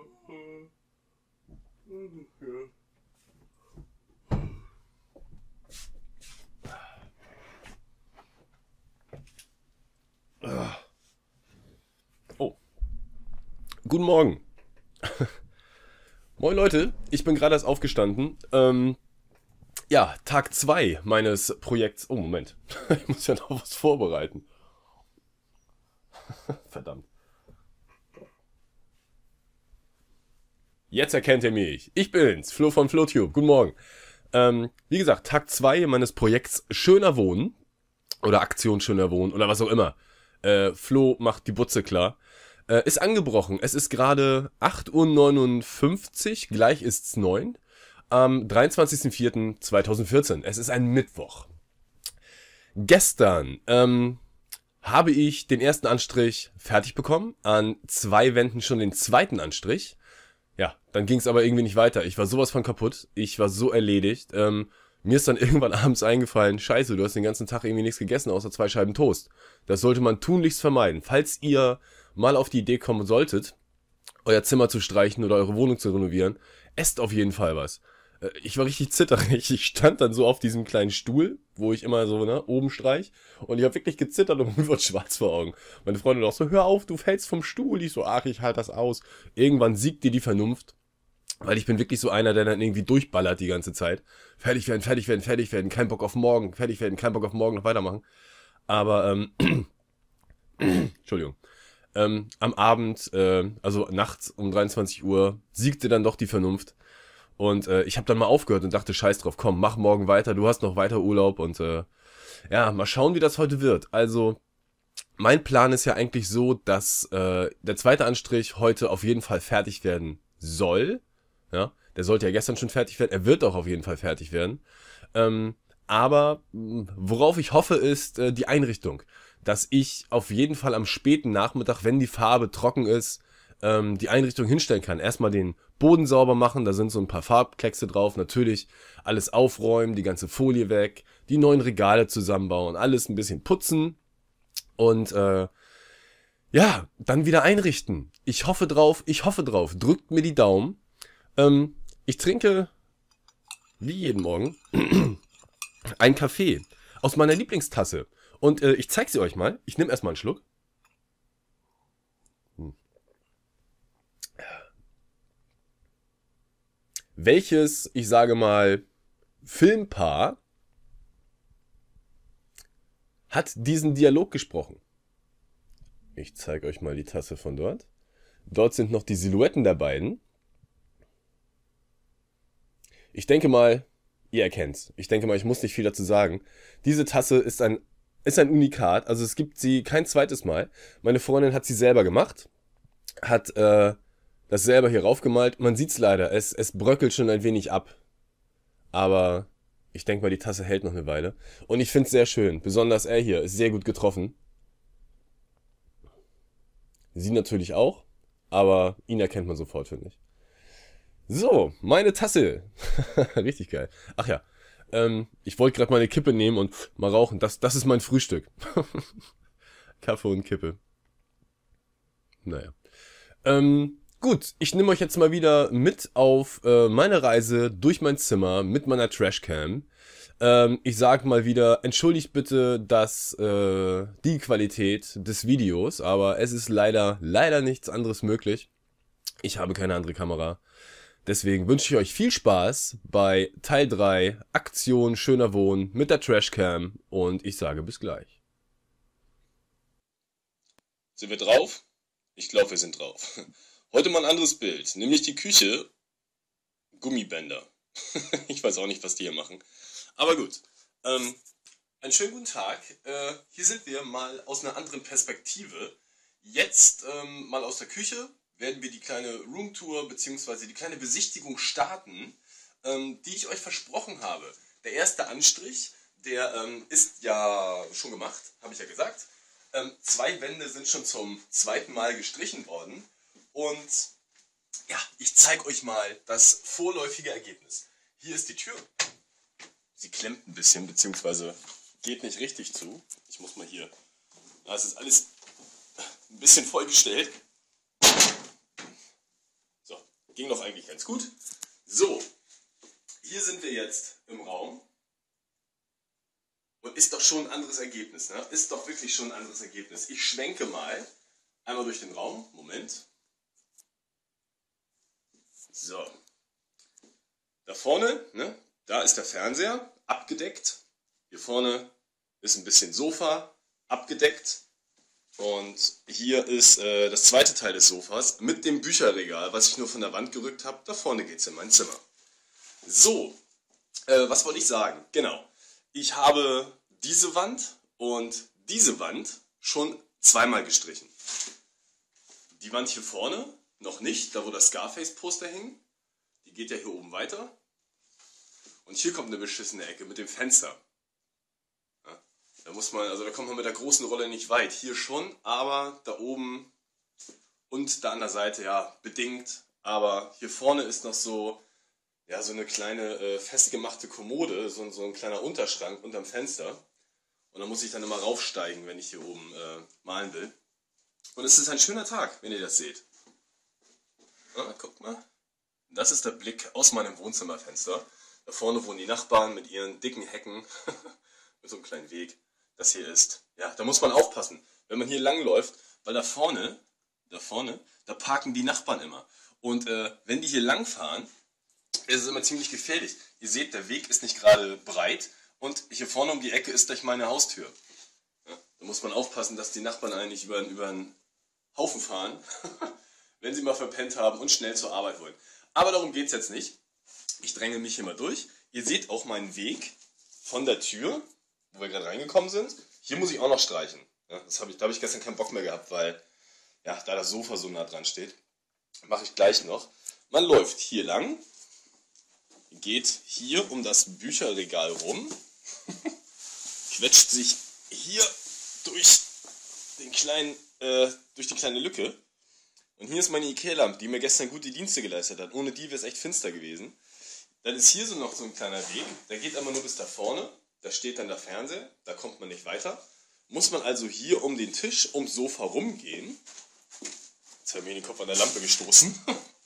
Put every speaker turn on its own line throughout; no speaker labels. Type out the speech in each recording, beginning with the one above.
Oh, guten Morgen. Moin Leute, ich bin gerade erst aufgestanden. Ja, Tag 2 meines Projekts. Oh, Moment. Ich muss ja noch was vorbereiten. Verdammt. Jetzt erkennt ihr mich. Ich bin's, Flo von FloTube. Guten Morgen. Wie gesagt, Tag 2 meines Projekts Schöner Wohnen. Oder Aktion Schöner Wohnen. Oder was auch immer. Flo macht die Butze klar. Ist angebrochen. Es ist gerade 8:59 Uhr. Gleich ist's 9. Am 23.04.2014. Es ist ein Mittwoch. Gestern habe ich den ersten Anstrich fertig bekommen. An 2 Wänden schon den zweiten Anstrich. Ja, dann ging es aber irgendwie nicht weiter. Ich war sowas von kaputt. Ich war so erledigt. Mir ist dann irgendwann abends eingefallen, scheiße, du hast den ganzen Tag irgendwie nichts gegessen, außer 2 Scheiben Toast. Das sollte man tunlichst vermeiden. Falls ihr mal auf die Idee kommen solltet, euer Zimmer zu streichen oder eure Wohnung zu renovieren, esst auf jeden Fall was. Ich war richtig zitterig. Ich stand dann so auf diesem kleinen Stuhl, wo ich immer so oben streich. Und ich habe wirklich gezittert und mir wird schwarz vor Augen. Meine Freundin auch so, hör auf, du fällst vom Stuhl. Ich so, ach, ich halte das aus. Irgendwann siegt dir die Vernunft. Weil ich bin wirklich so einer, der dann irgendwie durchballert die ganze Zeit. Fertig werden, fertig werden, fertig werden. Kein Bock auf morgen. Fertig werden, kein Bock auf morgen noch weitermachen. Aber, Entschuldigung. Am Abend, also nachts um 23 Uhr, siegte dann doch die Vernunft. Und ich habe dann mal aufgehört und dachte, scheiß drauf, komm, mach morgen weiter, du hast noch weiter Urlaub und ja, mal schauen, wie das heute wird. Also, mein Plan ist ja eigentlich so, dass der zweite Anstrich heute auf jeden Fall fertig werden soll. Ja, der sollte ja gestern schon fertig werden, er wird auch auf jeden Fall fertig werden. Aber worauf ich hoffe, ist die Einrichtung. Dass ich auf jeden Fall am späten Nachmittag, wenn die Farbe trocken ist, die Einrichtung hinstellen kann. Erstmal den Boden sauber machen, da sind so ein paar Farbkleckse drauf. Natürlich alles aufräumen, die ganze Folie weg, die neuen Regale zusammenbauen, alles ein bisschen putzen und ja, dann wieder einrichten. Ich hoffe drauf, drückt mir die Daumen. Ich trinke, wie jeden Morgen, einen Kaffee aus meiner Lieblingstasse. Und ich zeige sie euch mal. Ich nehme erstmal einen Schluck. Welches, ich sage mal, Filmpaar hat diesen Dialog gesprochen? Ich zeige euch mal die Tasse von dort. Dort sind noch die Silhouetten der beiden. Ich denke mal, ihr erkennt's. Ich denke mal, ich muss nicht viel dazu sagen. Diese Tasse ist ein Unikat. Also es gibt sie kein zweites Mal. Meine Freundin hat sie selber gemacht. Hat das selber hier raufgemalt. Man sieht's leider. Es bröckelt schon ein wenig ab. Aber ich denke mal, die Tasse hält noch eine Weile. Und ich find's sehr schön. Besonders er hier ist sehr gut getroffen. Sie natürlich auch. Aber ihn erkennt man sofort, finde ich. So, meine Tasse. Richtig geil. Ach ja, ich wollte gerade meine Kippe nehmen und mal rauchen. Das ist mein Frühstück. Kaffee und Kippe. Naja. Gut, ich nehme euch jetzt mal wieder mit auf meine Reise durch mein Zimmer mit meiner Trashcam. Ich sage mal wieder, entschuldigt bitte die Qualität des Videos, aber es ist leider nichts anderes möglich. Ich habe keine andere Kamera. Deswegen wünsche ich euch viel Spaß bei Teil 3 Aktion Schöner Wohnen mit der Trashcam und ich sage bis gleich.
Sind wir drauf? Ich glaube, wir sind drauf. Heute mal ein anderes Bild, nämlich die Küche. Gummibänder. Ich weiß auch nicht, was die hier machen. Aber gut. Einen schönen guten Tag. Hier sind wir mal aus einer anderen Perspektive. Jetzt mal aus der Küche werden wir die kleine Roomtour bzw. die kleine Besichtigung starten, die ich euch versprochen habe. Der erste Anstrich, der ist ja schon gemacht, habe ich ja gesagt. 2 Wände sind schon zum zweiten Mal gestrichen worden. Und ja, ich zeige euch mal das vorläufige Ergebnis. Hier ist die Tür. Sie klemmt ein bisschen, beziehungsweise geht nicht richtig zu. Ich muss mal hier. Das ist alles ein bisschen vollgestellt. So, ging doch eigentlich ganz gut. So, hier sind wir jetzt im Raum. Und ist doch schon ein anderes Ergebnis, ne? Ist doch wirklich schon ein anderes Ergebnis. Ich schwenke mal einmal durch den Raum. Moment. So. Da vorne, ne? Da ist der Fernseher, abgedeckt. Hier vorne ist ein bisschen Sofa, abgedeckt. Und hier ist das zweite Teil des Sofas mit dem Bücherregal, was ich nur von der Wand gerückt habe. Da vorne geht es in mein Zimmer. So, was wollte ich sagen? Genau. Ich habe diese Wand und diese Wand schon zweimal gestrichen. Die Wand hier vorne noch nicht, da wo das Scarface-Poster hing. Die geht ja hier oben weiter. Und hier kommt eine beschissene Ecke mit dem Fenster. Ja, da kommt man mit der großen Rolle nicht weit. Hier schon, aber da oben und da an der Seite, ja, bedingt. Aber hier vorne ist noch so, ja, so eine kleine festgemachte Kommode, so ein kleiner Unterschrank unterm Fenster. Und da muss ich dann immer raufsteigen, wenn ich hier oben malen will. Und es ist ein schöner Tag, wenn ihr das seht. Ja, guckt mal. Das ist der Blick aus meinem Wohnzimmerfenster. Da vorne wohnen die Nachbarn mit ihren dicken Hecken. Mit so einem kleinen Weg. Das hier ist, ja, da muss man aufpassen, wenn man hier langläuft, weil da vorne, da parken die Nachbarn immer. Und wenn die hier lang fahren, ist es immer ziemlich gefährlich. Ihr seht, der Weg ist nicht gerade breit und hier vorne um die Ecke ist gleich meine Haustür. Ja, da muss man aufpassen, dass die Nachbarn eigentlich über einen Haufen fahren, wenn sie mal verpennt haben und schnell zur Arbeit wollen. Aber darum geht es jetzt nicht. Ich dränge mich hier mal durch. Ihr seht auch meinen Weg von der Tür, wo wir gerade reingekommen sind. Hier muss ich auch noch streichen. Ja, da habe ich gestern keinen Bock mehr gehabt, weil ja, da das Sofa so nah dran steht. Mache ich gleich noch. Man läuft hier lang, geht hier um das Bücherregal rum, quetscht sich hier durch die kleine Lücke. Und hier ist meine Ikea-Lampe, die mir gestern gute Dienste geleistet hat. Ohne die wäre es echt finster gewesen. Dann ist hier so noch so ein kleiner Weg, der geht aber nur bis da vorne. Da steht dann der Fernseher, da kommt man nicht weiter. Muss man also hier um den Tisch, ums Sofa rumgehen. Jetzt habe ich mir den Kopf an der Lampe gestoßen.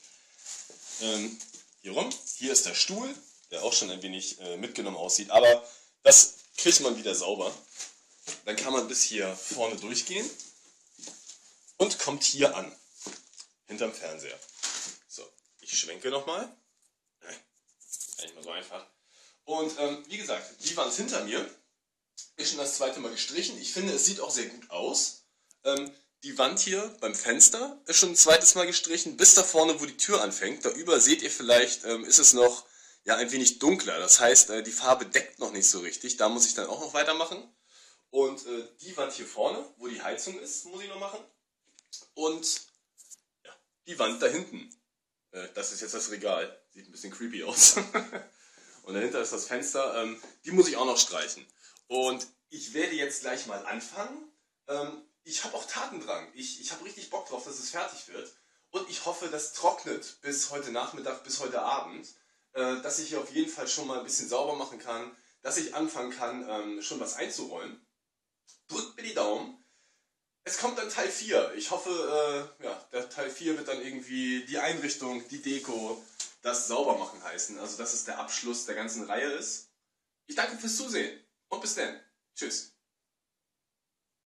Hier rum. Hier ist der Stuhl, der auch schon ein wenig mitgenommen aussieht. Aber das kriegt man wieder sauber. Dann kann man bis hier vorne durchgehen und kommt hier an. Hinterm Fernseher. So, ich schwenke nochmal. Nicht mal so einfach. Und wie gesagt, die Wand hinter mir ist schon das zweite Mal gestrichen. Ich finde, es sieht auch sehr gut aus. Die Wand hier beim Fenster ist schon ein zweites Mal gestrichen, bis da vorne, wo die Tür anfängt. Da über seht ihr vielleicht, ist es noch ja, ein wenig dunkler. Das heißt, die Farbe deckt noch nicht so richtig. Da muss ich dann auch noch weitermachen. Und die Wand hier vorne, wo die Heizung ist, muss ich noch machen. Und ja, die Wand da hinten. Das ist jetzt das Regal. Sieht ein bisschen creepy aus. Und dahinter ist das Fenster. Die muss ich auch noch streichen. Und ich werde jetzt gleich mal anfangen. Ich habe auch Tatendrang. Ich habe richtig Bock drauf, dass es fertig wird. Und ich hoffe, das trocknet bis heute Nachmittag, bis heute Abend. Dass ich hier auf jeden Fall schon mal ein bisschen sauber machen kann. Dass ich anfangen kann, schon was einzuräumen. Drückt mir die Daumen. Es kommt dann Teil 4. Ich hoffe, ja, der Teil 4 wird dann irgendwie die Einrichtung, die Deko, das Saubermachen heißen. Also dass es der Abschluss der ganzen Reihe ist. Ich danke fürs Zusehen und bis dann. Tschüss.